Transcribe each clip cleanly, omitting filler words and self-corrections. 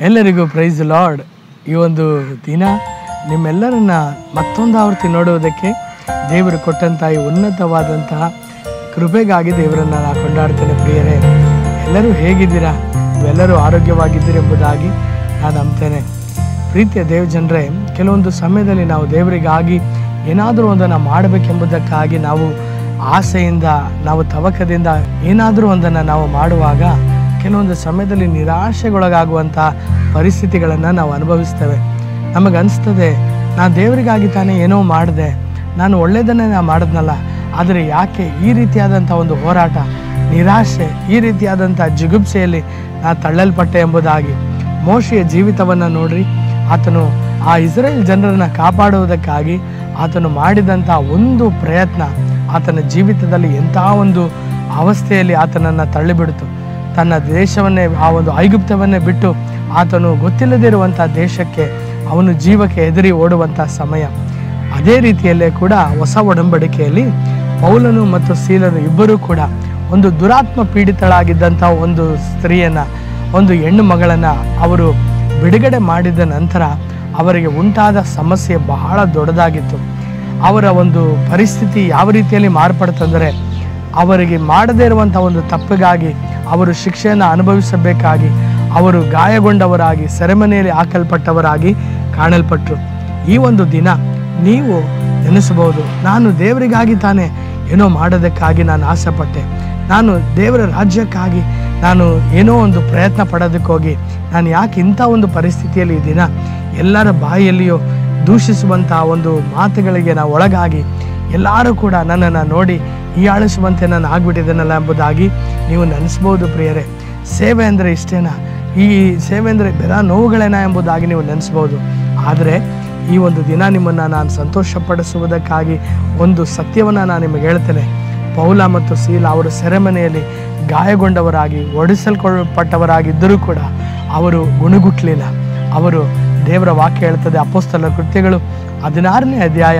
ಎಲ್ಲರಿಗೂ price lord. ಈ ಒಂದು ದಿನ ನಿಮ್ಮೆಲ್ಲರನ್ನ ಮತ್ತೊಂದು ಆವೃತ್ತಿ ನೋಡುವುದಕ್ಕೆ ದೇವರು ಕೊಟ್ಟಂತಹ ಈ ಉನ್ನತವಾದಂತಹ ಕೃಪೆಗಾಗಿ ದೇವರನ್ನು ನಾನು ಕೊಂಡಾಡ್ತೇನೆ. ಪ್ರಿಯರೇ, ಎಲ್ಲರೂ ಹೇಗಿದ್ದೀರಾ? ನೀವೆಲ್ಲರೂ ಆರೋಗ್ಯವಾಗಿದ್ದೀರಿ ಎಂಬುದಾಗಿ ನಾನು ನಂಬ್ತೇನೆ. ಪ್ರೀತಿಯ ದೇವ ಜನರೇ, ಕೆಲವೊಂದು ಸಮಯದಲ್ಲಿ ನಾವು ದೇವರಿಗಾಗಿ ಏನಾದರೂ ಒಂದನ್ನು ಮಾಡಬೇಕೆಂಬುದಕ್ಕಾಗಿ ನಾವು ಆಸೆಯಿಂದ, ನಾವು ತವಕದಿಂದ ಏನಾದರೂ ಒಂದನ್ನು ನಾವು ಮಾಡುವಾಗ ಕೆಲವೊಂದು ಸಮಯದಲ್ಲಿ ನಿರಾಶೆಗೊಳಗಾಗುವಂಥ ಪರಿಸ್ಥಿತಿಗಳನ್ನು ನಾವು ಅನುಭವಿಸ್ತೇವೆ. ನಮಗನ್ನಿಸ್ತದೆ, ನಾನು ದೇವರಿಗಾಗಿ ತಾನೇ ಏನೋ ಮಾಡಿದೆ, ನಾನು ಒಳ್ಳೆಯದನ್ನೇ ನಾನು ಮಾಡಿದ್ನಲ್ಲ, ಆದರೆ ಯಾಕೆ ಈ ರೀತಿಯಾದಂಥ ಒಂದು ಹೋರಾಟ, ನಿರಾಶೆ, ಈ ರೀತಿಯಾದಂಥ ಜಿಗುಪ್ಸೆಯಲ್ಲಿ ನಾನು ತಳ್ಳಲ್ಪಟ್ಟೆ ಎಂಬುದಾಗಿ. ಮೋಶೆಯ ಜೀವಿತವನ್ನು ನೋಡ್ರಿ. ಆತನು ಆ ಇಸ್ರೇಲ್ ಜನರನ್ನು ಕಾಪಾಡುವುದಕ್ಕಾಗಿ ಆತನು ಮಾಡಿದಂಥ ಒಂದು ಪ್ರಯತ್ನ ಆತನ ಜೀವಿತದಲ್ಲಿ ಎಂಥ ಒಂದು ಅವಸ್ಥೆಯಲ್ಲಿ ಆತನನ್ನು ತಳ್ಳಿಬಿಡ್ತು. ತನ್ನ ದೇಶವನ್ನೇ, ಆ ಒಂದು ಐಗುಪ್ತವನ್ನೇ ಬಿಟ್ಟು ಆತನು ಗೊತ್ತಿಲ್ಲದಿರುವಂಥ ದೇಶಕ್ಕೆ ಅವನು ಜೀವಕ್ಕೆ ಹೆದರಿ ಓಡುವಂಥ ಸಮಯ. ಅದೇ ರೀತಿಯಲ್ಲೇ ಕೂಡ ಹೊಸ ಒಡಂಬಡಿಕೆಯಲ್ಲಿ ಪೌಲನು ಮತ್ತು ಸೀಲನು ಇಬ್ಬರೂ ಕೂಡ ಒಂದು ದುರಾತ್ಮ ಪೀಡಿತಳಾಗಿದ್ದಂಥ ಒಂದು ಸ್ತ್ರೀಯನ್ನು, ಒಂದು ಹೆಣ್ಣು ಮಗಳನ್ನು ಅವರು ಬಿಡುಗಡೆ ಮಾಡಿದ ನಂತರ ಅವರಿಗೆ ಉಂಟಾದ ಸಮಸ್ಯೆ ಬಹಳ ದೊಡ್ಡದಾಗಿತ್ತು. ಅವರ ಒಂದು ಪರಿಸ್ಥಿತಿ ಯಾವ ರೀತಿಯಲ್ಲಿ ಮಾರ್ಪಡ್ತಂದರೆ, ಅವರಿಗೆ ಮಾಡದೇ ಇರುವಂಥ ಒಂದು ತಪ್ಪಿಗಾಗಿ ಅವರು ಶಿಕ್ಷೆಯನ್ನು ಅನುಭವಿಸಬೇಕಾಗಿ ಅವರು ಗಾಯಗೊಂಡವರಾಗಿ ಸೆರೆಮನೆಯಲ್ಲಿ ಹಾಕಲ್ಪಟ್ಟವರಾಗಿ ಕಾಣಲ್ಪಟ್ಟರು. ಈ ಒಂದು ದಿನ ನೀವು ನೆನೆಸಬಹುದು, ನಾನು ದೇವರಿಗಾಗಿ ತಾನೇ ಏನೋ ಮಾಡೋದಕ್ಕಾಗಿ ನಾನು ಆಸೆಪಟ್ಟೆ, ನಾನು ದೇವರ ರಾಜ್ಯಕ್ಕಾಗಿ ನಾನು ಏನೋ ಒಂದು ಪ್ರಯತ್ನ ಪಡೋದಕ್ಕೋಗಿ ನಾನು ಯಾಕೆ ಇಂಥ ಒಂದು ಪರಿಸ್ಥಿತಿಯಲ್ಲಿ ಈ ದಿನ ಎಲ್ಲರ ಬಾಯಲ್ಲಿಯೂ ದೂಷಿಸುವಂಥ ಒಂದು ಮಾತುಗಳಿಗೆ ನಾವು ಒಳಗಾಗಿ ಎಲ್ಲರೂ ಕೂಡ ನನ್ನನ್ನು ನೋಡಿ ಹೀಯಾಳಿಸುವಂತೆ ನಾನು ಆಗ್ಬಿಟ್ಟಿದ್ದೇನಲ್ಲ ಎಂಬುದಾಗಿ ನೀವು ನೆನೆಸ್ಬೋದು. ಪ್ರಿಯರೇ, ಸೇವೆ ಅಂದರೆ ಇಷ್ಟೇನಾ? ಈ ಸೇವೆ ಅಂದರೆ ಬೇರೆ ನೋವುಗಳೇನಾ ಎಂಬುದಾಗಿ ನೀವು ನೆನೆಸ್ಬೋದು. ಆದರೆ ಈ ಒಂದು ದಿನ ನಿಮ್ಮನ್ನು ನಾನು ಸಂತೋಷಪಡಿಸುವುದಕ್ಕಾಗಿ ಒಂದು ಸತ್ಯವನ್ನು ನಾನು ನಿಮಗೆ ಹೇಳ್ತೇನೆ. ಪೌಲ ಮತ್ತು ಸೀಲ ಅವರು ಸೆರೆಮನೆಯಲ್ಲಿ ಗಾಯಗೊಂಡವರಾಗಿ ಒಡಿಸಲ್ಪಟ್ಟವರಾಗಿದ್ದರೂ ಕೂಡ ಅವರು ಗುಣಗುಟ್ಟಲಿಲ್ಲ. ಅವರು, ದೇವರ ವಾಕ್ಯ ಹೇಳ್ತದೆ, ಅಪೊಸ್ತಲರ ಕೃತ್ಯಗಳು 16ನೇ ಅಧ್ಯಾಯ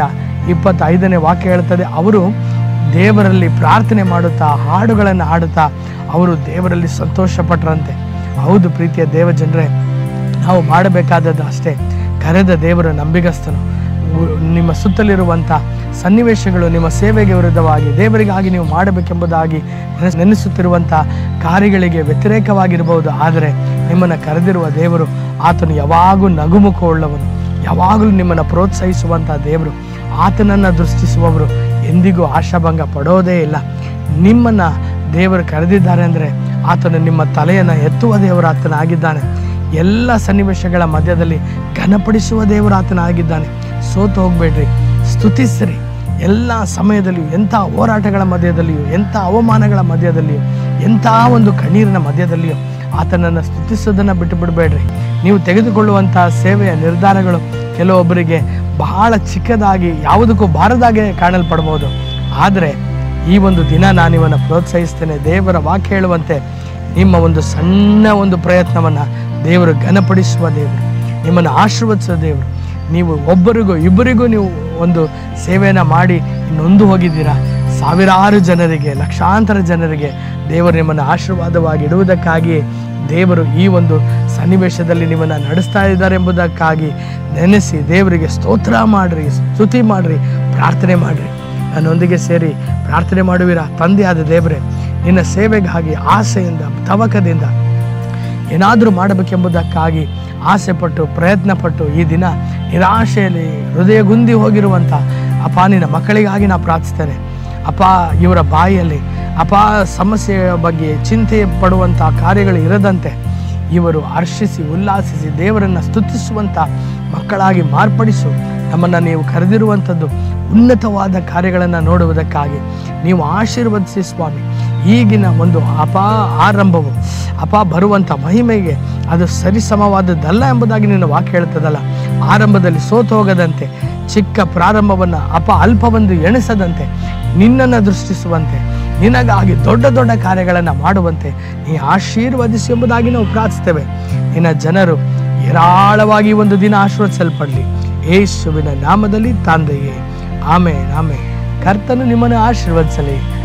25ನೇ ವಾಕ್ಯ ಹೇಳ್ತದೆ, ಅವರು ದೇವರಲ್ಲಿ ಪ್ರಾರ್ಥನೆ ಮಾಡುತ್ತಾ ಹಾಡುಗಳನ್ನು ಹಾಡುತ್ತಾ ಅವರು ದೇವರಲ್ಲಿ ಸಂತೋಷಪಟ್ಟರಂತೆ. ಹೌದು ಪ್ರೀತಿಯ ದೇವ ಜನರೇ, ನಾವು ಮಾಡಬೇಕಾದದ್ದು ಅಷ್ಟೇ. ಕರೆದ ದೇವರ ನಂಬಿಗಸ್ತನು. ನಿಮ್ಮ ಸುತ್ತಲಿರುವಂಥ ಸನ್ನಿವೇಶಗಳು ನಿಮ್ಮ ಸೇವೆಗೆ ವಿರುದ್ಧವಾಗಿ ದೇವರಿಗಾಗಿ ನೀವು ಮಾಡಬೇಕೆಂಬುದಾಗಿ ನೆನೆಸುತ್ತಿರುವಂಥ ಕಾರ್ಯಗಳಿಗೆ ವ್ಯತಿರೇಕವಾಗಿರಬಹುದು. ಆದರೆ ನಿಮ್ಮನ್ನು ಕರೆದಿರುವ ದೇವರು, ಆತನು ಯಾವಾಗೂ ನಗುಮುಖವುಳ್ಳವನು, ಯಾವಾಗಲೂ ನಿಮ್ಮನ್ನು ಪ್ರೋತ್ಸಾಹಿಸುವಂಥ ದೇವರು, ಆತನನ್ನು ದೃಷ್ಟಿಸುವವರು ಎಂದಿಗೂ ಆಶಾಭಂಗ ಪಡೋದೇ ಇಲ್ಲ. ನಿಮ್ಮನ್ನು ದೇವರು ಕರೆದಿದ್ದಾರೆ ಅಂದರೆ ಆತನು ನಿಮ್ಮ ತಲೆಯನ್ನು ಎತ್ತುವ ದೇವರು ಆತನಾಗಿದ್ದಾನೆ. ಎಲ್ಲ ಸನ್ನಿವೇಶಗಳ ಮಧ್ಯದಲ್ಲಿ ಘನಪಡಿಸುವ ದೇವರು ಆತನಾಗಿದ್ದಾನೆ. ಸೋತು ಹೋಗಬೇಡ್ರಿ, ಸ್ತುತಿಸ್ರಿ. ಎಲ್ಲ ಸಮಯದಲ್ಲಿಯೂ, ಎಂಥ ಹೋರಾಟಗಳ ಮಧ್ಯದಲ್ಲಿಯೂ, ಎಂಥ ಅವಮಾನಗಳ ಮಧ್ಯದಲ್ಲಿಯೂ, ಎಂಥ ಒಂದು ಕಣ್ಣೀರಿನ ಮಧ್ಯದಲ್ಲಿಯೂ ಆತನನ್ನು ಸ್ತುತಿಸೋದನ್ನು ಬಿಟ್ಟು ಬಿಡಬೇಡ್ರಿ. ನೀವು ತೆಗೆದುಕೊಳ್ಳುವಂಥ ಸೇವೆಯ ನಿರ್ಧಾರಗಳು ಕೆಲವೊಬ್ಬರಿಗೆ ಬಹಳ ಚಿಕ್ಕದಾಗಿ, ಯಾವುದಕ್ಕೂ ಬಾರದಾಗೆ ಕಾಣಲ್ಪಡ್ಬೋದು. ಆದರೆ ಈ ಒಂದು ದಿನ ನಾನು ಇವನ್ನ ಪ್ರೋತ್ಸಾಹಿಸ್ತೇನೆ. ದೇವರ ವಾಕ್ಯ ಹೇಳುವಂತೆ ನಿಮ್ಮ ಒಂದು ಸಣ್ಣ ಒಂದು ಪ್ರಯತ್ನವನ್ನು ದೇವರು ಘನಪಡಿಸುವ ದೇವರು, ನಿಮ್ಮನ್ನು ಆಶೀರ್ವದಿಸುವ ದೇವರು. ನೀವು ಒಬ್ಬರಿಗೂ ಇಬ್ಬರಿಗೂ ನೀವು ಒಂದು ಸೇವೆಯನ್ನು ಮಾಡಿ ನೊಂದು ಹೋಗಿದ್ದೀರಾ. ಸಾವಿರಾರು ಜನರಿಗೆ, ಲಕ್ಷಾಂತರ ಜನರಿಗೆ ದೇವರು ನಿಮ್ಮನ್ನು ಆಶೀರ್ವಾದವಾಗಿ ಇಡುವುದಕ್ಕಾಗಿ ದೇವರು ಈ ಒಂದು ಸನ್ನಿವೇಶದಲ್ಲಿ ನಿಮ್ಮನ್ನು ನಡೆಸ್ತಾ ಇದ್ದಾರೆ ಎಂಬುದಕ್ಕಾಗಿ ನೆನೆಸಿ ದೇವರಿಗೆ ಸ್ತೋತ್ರ ಮಾಡಿರಿ, ಸ್ತುತಿ ಮಾಡಿರಿ, ಪ್ರಾರ್ಥನೆ ಮಾಡಿರಿ. ನನ್ನೊಂದಿಗೆ ಸೇರಿ ಪ್ರಾರ್ಥನೆ ಮಾಡುವಿರಾ? ತಂದೆಯಾದ ದೇವರೇ, ನಿನ್ನ ಸೇವೆಗಾಗಿ ಆಸೆಯಿಂದ, ತವಕದಿಂದ ಏನಾದರೂ ಮಾಡಬೇಕೆಂಬುದಕ್ಕಾಗಿ ಆಸೆಪಟ್ಟು ಪ್ರಯತ್ನಪಟ್ಟು ಈ ದಿನ ನಿರಾಶೆಯಲ್ಲಿ ಹೃದಯಗುಂದಿ ಹೋಗಿರುವಂಥ ಅಪ್ಪ, ನಿನ್ನ ಮಕ್ಕಳಿಗಾಗಿ ನಾನು ಪ್ರಾರ್ಥಿಸ್ತೇನೆ. ಅಪ್ಪ, ಇವರ ಬಾಯಿಯಲ್ಲಿ ಅಪ್ಪ ಸಮಸ್ಯೆಯ ಬಗ್ಗೆ ಚಿಂತೆ ಪಡುವಂಥ ಕಾರ್ಯಗಳು ಇರದಂತೆ ಇವರು ಹರ್ಷಿಸಿ ಉಲ್ಲಾಸಿಸಿ ದೇವರನ್ನು ಸ್ತುತಿಸುವಂಥ ಮಕ್ಕಳಾಗಿ ಮಾರ್ಪಡಿಸು. ನಮ್ಮನ್ನು ನೀವು ಕರೆದಿರುವಂಥದ್ದು ಉನ್ನತವಾದ ಕಾರ್ಯಗಳನ್ನು ನೋಡುವುದಕ್ಕಾಗಿ ನೀವು ಆಶೀರ್ವದಿಸಿ ಸ್ವಾಮಿ. ಈಗಿನ ಒಂದು ಆರಂಭವು ಬರುವಂಥ ಮಹಿಮೆಗೆ ಅದು ಸರಿಸಮವಾದದ್ದಲ್ಲ ಎಂಬುದಾಗಿ ನಿನ್ನ ವಾಕ್ಯ ಹೇಳ್ತದಲ್ಲ. ಆರಂಭದಲ್ಲಿ ಸೋತು ಹೋಗದಂತೆ, ಚಿಕ್ಕ ಪ್ರಾರಂಭವನ್ನು ಅಲ್ಪವೊಂದು ಎಣಿಸದಂತೆ, ನಿನ್ನನ್ನು ದೃಷ್ಟಿಸುವಂತೆ, ನಿನಗಾಗಿ ದೊಡ್ಡ ದೊಡ್ಡ ಕಾರ್ಯಗಳನ್ನು ಮಾಡುವಂತೆ ನೀ ಆಶೀರ್ವದಿಸಿ ಎಂಬುದಾಗಿ ನಾವು ಪ್ರಾರ್ಥಿಸ್ತೇವೆ. ನಿನ್ನ ಜನರು ಹೇರಾಳವಾಗಿ ಒಂದು ದಿನ ಆಶೀರ್ವದಿಸಲ್ಪಡಲಿ. ಯೇಸುವಿನ ನಾಮದಲ್ಲಿ ತಂದೆಯೇ, ಆಮೇನ್, ಆಮೇನ್. ಕರ್ತನು ನಿಮ್ಮನ್ನು ಆಶೀರ್ವದಿಸಲಿ.